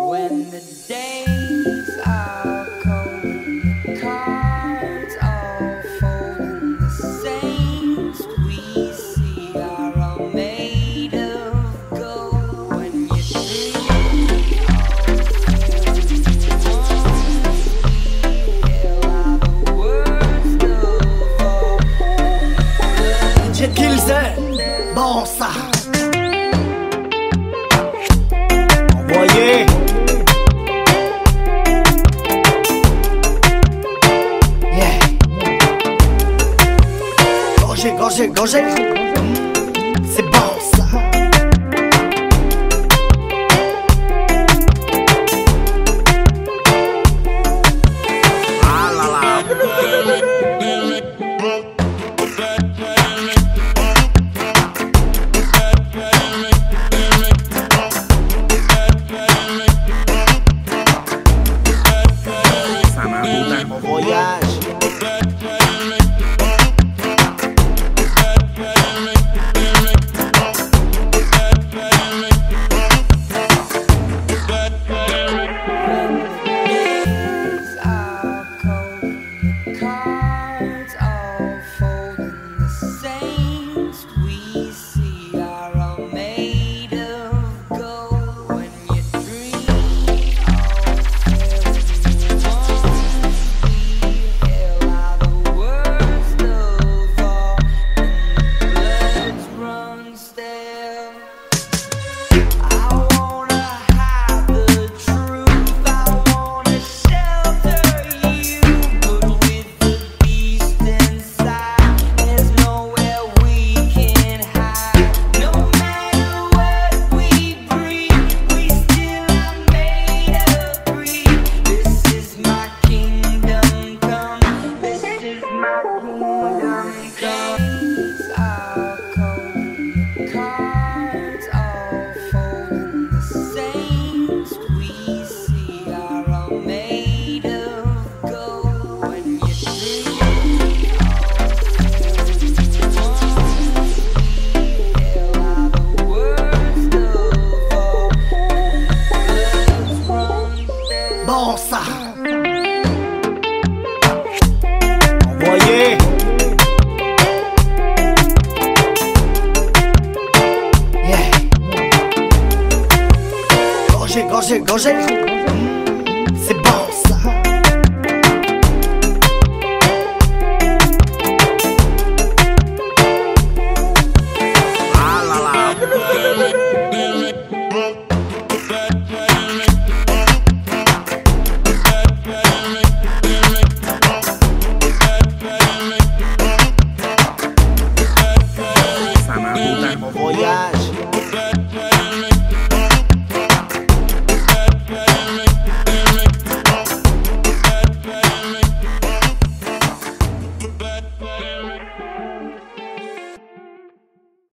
When the days are cold, cards all fold, the saints we see are all made of gold. When you dream of the words of all. Jet Kills, bon ça. Envoyé. Yeah. Gorgé. C'est bon ça. Ah là là. Mon voyage. Days are cold, cards all fold, and the saints we see are all made of gold. When you dream are the worst of all, and the bloods run stale. I wanna hide the truth, I wanna shelter you, but with the beast inside, there's nowhere we can hide. No matter what we breed, we still are made of greed. This is my kingdom come, this is my kingdom come. Days are cold, cards all fold, and the saints we see are all made of gold. When you dream are the worst of all. Bloods run stale. Bon ça. Envoyé. Yeah. Gorgé.